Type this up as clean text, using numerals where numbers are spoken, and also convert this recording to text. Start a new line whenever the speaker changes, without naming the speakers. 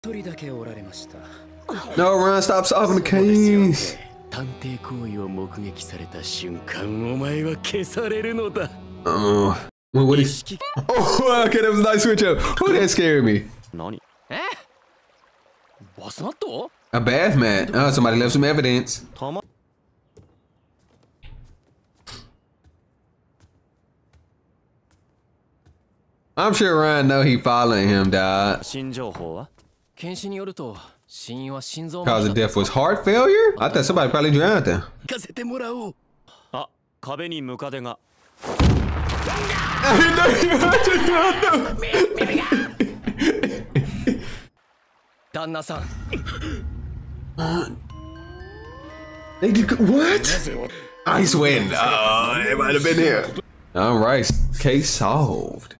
No, Ron, stop solving the case.
探偵行為を目撃された瞬間、お前は消されるのだ。
What is... Oh, okay, that was a nice switch up. Oh, that scared me.
何？バスマット？
A bath mat. Oh, somebody left some evidence. I'm sure Ryan know he following him, dog.
新情報は？検視によると、死因は心臓。
Cause of death was heart failure? I thought somebody probably drowned them.
行かせてもらおう。あ、壁にムカデが。旦那さん。
What? Ice wind. Oh, it might have been here. All right, case solved.